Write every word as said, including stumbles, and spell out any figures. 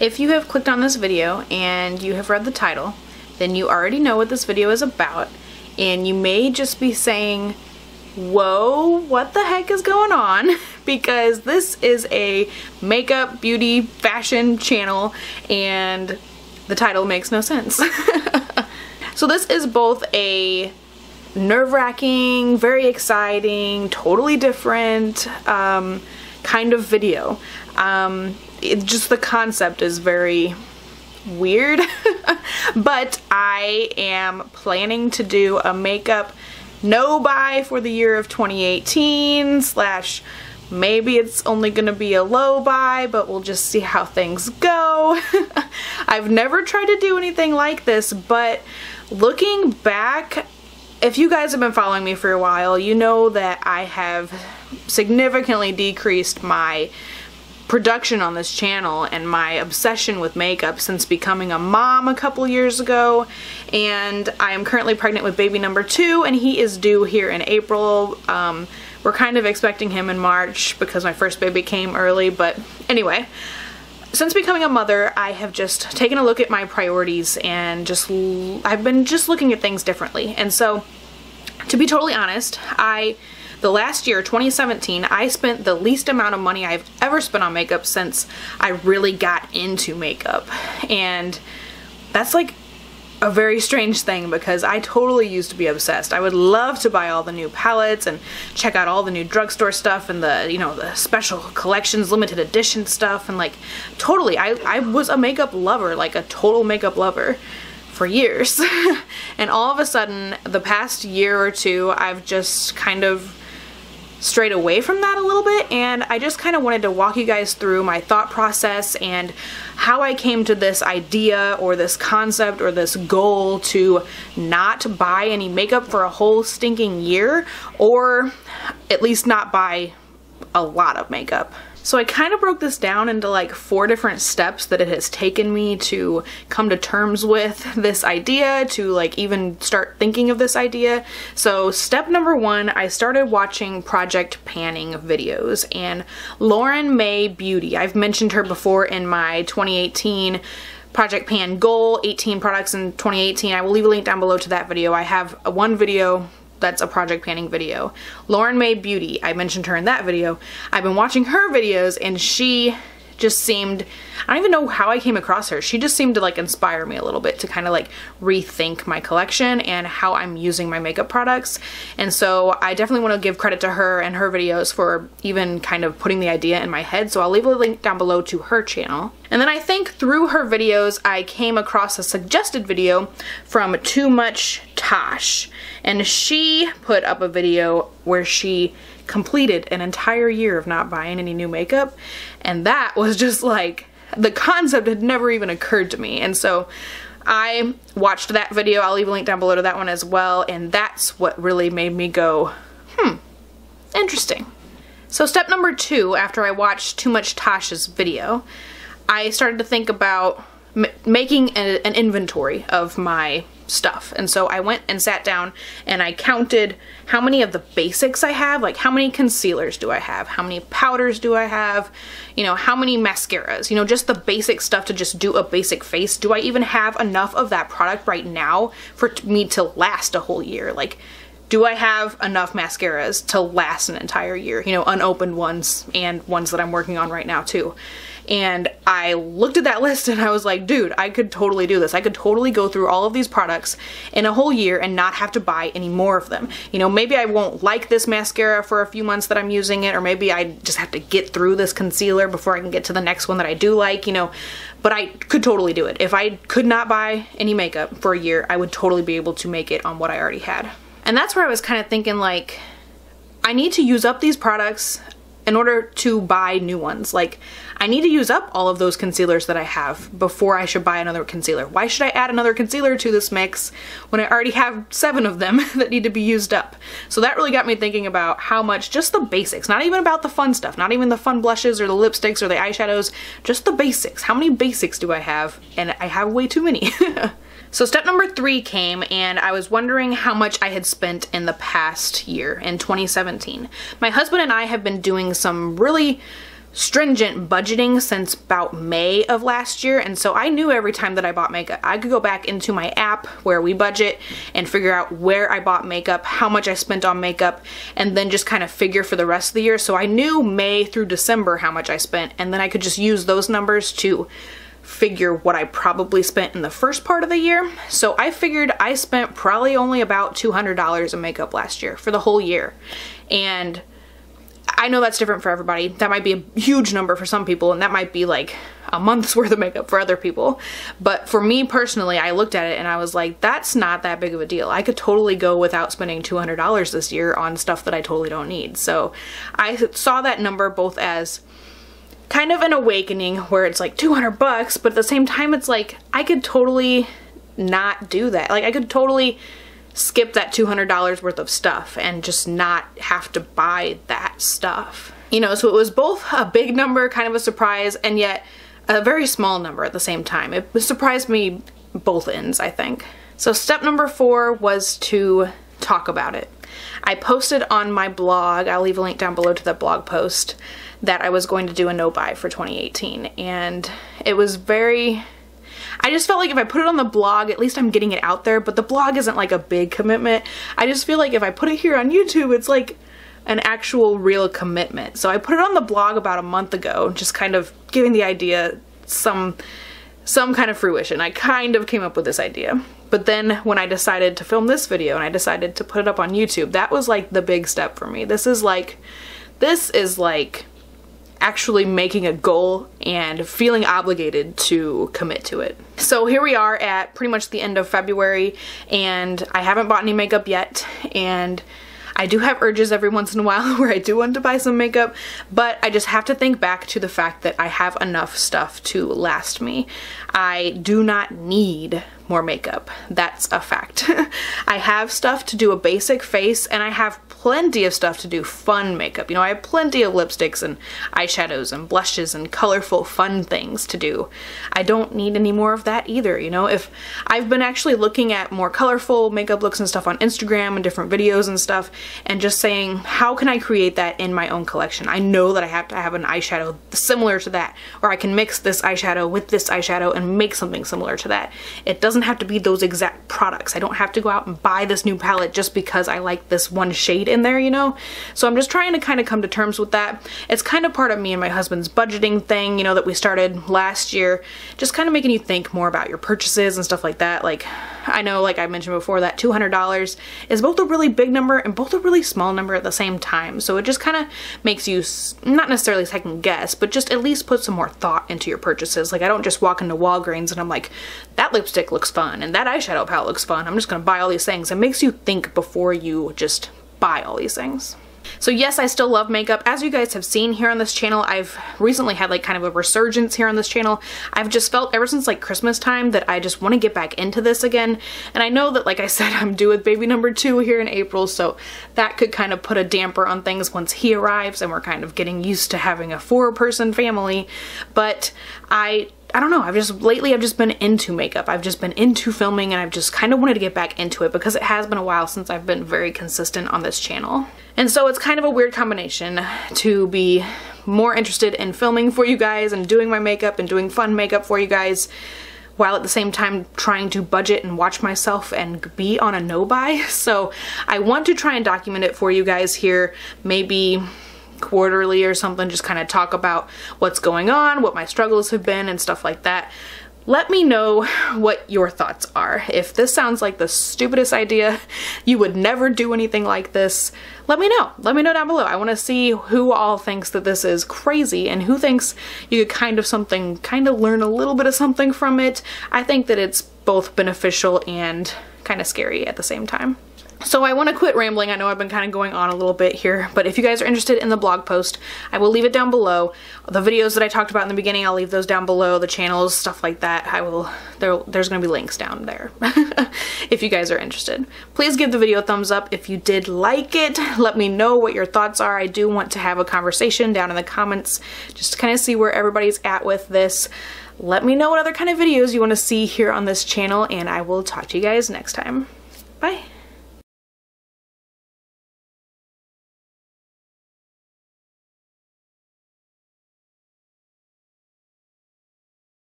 If you have clicked on this video and you have read the title, then you already know what this video is about, and you may just be saying, whoa, what the heck is going on? Because this is a makeup, beauty, fashion channel, and the title makes no sense. So this is both a nerve-wracking, very exciting, totally different um, kind of video. Um, it, just the concept is very weird, but I am planning to do a makeup no buy for the year of twenty eighteen, slash maybe it's only gonna be a low buy, but we'll just see how things go. I've never tried to do anything like this, but looking back, if you guys have been following me for a while, you know that I have significantly decreased my production on this channel and my obsession with makeup since becoming a mom a couple years ago, and I am currently pregnant with baby number two, and he is due here in April. Um, we're kind of expecting him in March because my first baby came early, but anyway, since becoming a mother, I have just taken a look at my priorities and just I've been just looking at things differently. And so, to be totally honest, I the last year, twenty seventeen, I spent the least amount of money I've ever spent on makeup since I really got into makeup. And that's like a very strange thing because I totally used to be obsessed. I would love to buy all the new palettes and check out all the new drugstore stuff and the, you know, the special collections, limited edition stuff, and like totally, I, I was a makeup lover, like a total makeup lover for years. And all of a sudden, the past year or two, I've just kind of strayed away from that a little bit, and I just kind of wanted to walk you guys through my thought process and how I came to this idea or this concept or this goal to not buy any makeup for a whole stinking year, or at least not buy a lot of makeup. So I kind of broke this down into like four different steps that it has taken me to come to terms with this idea, to like even start thinking of this idea. So step number one, I started watching project panning videos, and Lauren May Beauty, I've mentioned her before in my twenty eighteen Project Pan goal, eighteen products in twenty eighteen. I will leave a link down below to that video. I have a one video that's a project panning video. Lauren May Beauty, I mentioned her in that video. I've been watching her videos, and she just seemed, I don't even know how I came across her. She just seemed to like inspire me a little bit to kind of like rethink my collection and how I'm using my makeup products. And so I definitely want to give credit to her and her videos for even kind of putting the idea in my head. So I'll leave a link down below to her channel. And then I think through her videos, I came across a suggested video from Too Much Tosh. And she put up a video where she completed an entire year of not buying any new makeup, and that was just like, the concept had never even occurred to me. And so I watched that video. I'll leave a link down below to that one as well, and that's what really made me go, hmm, interesting. So step number two, after I watched Too Much Tosh's video, I started to think about m making a, an inventory of my stuff. And so I went and sat down and I counted how many of the basics I have, like how many concealers do I have, how many powders do I have, you know, how many mascaras, you know, just the basic stuff to just do a basic face. Do I even have enough of that product right now for me to last a whole year? Like, do I have enough mascaras to last an entire year? You know, unopened ones and ones that I'm working on right now too. And I looked at that list and I was like, dude, I could totally do this. I could totally go through all of these products in a whole year and not have to buy any more of them. You know, maybe I won't like this mascara for a few months that I'm using it, or maybe I just have to get through this concealer before I can get to the next one that I do like, you know, but I could totally do it. If I could not buy any makeup for a year, I would totally be able to make it on what I already had. And that's where I was kind of thinking, like, I need to use up these products in order to buy new ones. Like, I need to use up all of those concealers that I have before I should buy another concealer. Why should I add another concealer to this mix when I already have seven of them that need to be used up? So that really got me thinking about how much, just the basics, not even about the fun stuff, not even the fun blushes or the lipsticks or the eyeshadows, just the basics. How many basics do I have? And I have way too many. So step number three came, and I was wondering how much I had spent in the past year, in twenty seventeen. My husband and I have been doing some really stringent budgeting since about May of last year, and so I knew every time that I bought makeup, I could go back into my app where we budget and figure out where I bought makeup, how much I spent on makeup, and then just kind of figure for the rest of the year. So I knew May through December how much I spent, and then I could just use those numbers to figure what I probably spent in the first part of the year. So I figured I spent probably only about two hundred dollars in makeup last year for the whole year. And I know that's different for everybody. That might be a huge number for some people, and that might be like a month's worth of makeup for other people. But for me personally, I looked at it and I was like, that's not that big of a deal. I could totally go without spending two hundred dollars this year on stuff that I totally don't need. So I saw that number both as kind of an awakening where it's like two hundred bucks, but at the same time it's like I could totally not do that. Like I could totally skip that two hundred dollars worth of stuff and just not have to buy that stuff. You know, so it was both a big number, kind of a surprise, and yet a very small number at the same time. It surprised me both ends, I think. So step number four was to talk about it. I posted on my blog, I'll leave a link down below to that blog post, that I was going to do a no-buy for twenty eighteen, and it was very... I just felt like if I put it on the blog, at least I'm getting it out there, but the blog isn't like a big commitment. I just feel like if I put it here on YouTube, it's like an actual real commitment. So I put it on the blog about a month ago, just kind of giving the idea some, some kind of fruition. I kind of came up with this idea. But then when I decided to film this video and I decided to put it up on YouTube, that was like the big step for me. This is like, this is like actually making a goal and feeling obligated to commit to it. So here we are at pretty much the end of February, and I haven't bought any makeup yet, and I do have urges every once in a while where I do want to buy some makeup, but I just have to think back to the fact that I have enough stuff to last me. I do not need more makeup. That's a fact. I have stuff to do a basic face, and I have plenty of stuff to do fun makeup. You know, I have plenty of lipsticks and eyeshadows and blushes and colorful fun things to do. I don't need any more of that either, you know? If I've been actually looking at more colorful makeup looks and stuff on Instagram and different videos and stuff, and just saying, how can I create that in my own collection? I know that I have to have an eyeshadow similar to that, or I can mix this eyeshadow with this eyeshadow and make something similar to that. It doesn't have to be those exact products. I don't have to go out and buy this new palette just because I like this one shade in there, you know? So I'm just trying to kind of come to terms with that. It's kind of part of me and my husband's budgeting thing, you know, that we started last year, just kind of making you think more about your purchases and stuff like that. Like, I know, like I mentioned before, that two hundred dollars is both a really big number and both a really small number at the same time. So it just kind of makes you not necessarily second guess, but just at least put some more thought into your purchases. Like, I don't just walk into Walgreens and I'm like, that lipstick looks fun and that eyeshadow palette looks fun, I'm just gonna buy all these things. It makes you think before you just buy all these things. So yes, I still love makeup. As you guys have seen here on this channel, I've recently had like kind of a resurgence here on this channel. I've just felt ever since like Christmas time that I just want to get back into this again. And I know that, like I said, I'm due with baby number two here in April, so that could kind of put a damper on things once he arrives and we're kind of getting used to having a four-person family. But I I don't know, I've just, lately I've just been into makeup. I've just been into filming, and I've just kind of wanted to get back into it because it has been a while since I've been very consistent on this channel. And so it's kind of a weird combination to be more interested in filming for you guys and doing my makeup and doing fun makeup for you guys, while at the same time trying to budget and watch myself and be on a no-buy. So I want to try and document it for you guys here, maybe quarterly or something, just kind of talk about what's going on, what my struggles have been and stuff like that. Let me know what your thoughts are. If this sounds like the stupidest idea, you would never do anything like this, let me know. Let me know down below. I want to see who all thinks that this is crazy and who thinks you could kind of something, kind of learn a little bit of something from it. I think that it's both beneficial and kind of scary at the same time. So I want to quit rambling. I know I've been kind of going on a little bit here, but if you guys are interested in the blog post, I will leave it down below. The videos that I talked about in the beginning, I'll leave those down below, the channels, stuff like that. I will, there, there's going to be links down there if you guys are interested. Please give the video a thumbs up if you did like it. Let me know what your thoughts are. I do want to have a conversation down in the comments just to kind of see where everybody's at with this. Let me know what other kind of videos you want to see here on this channel, and I will talk to you guys next time. Bye.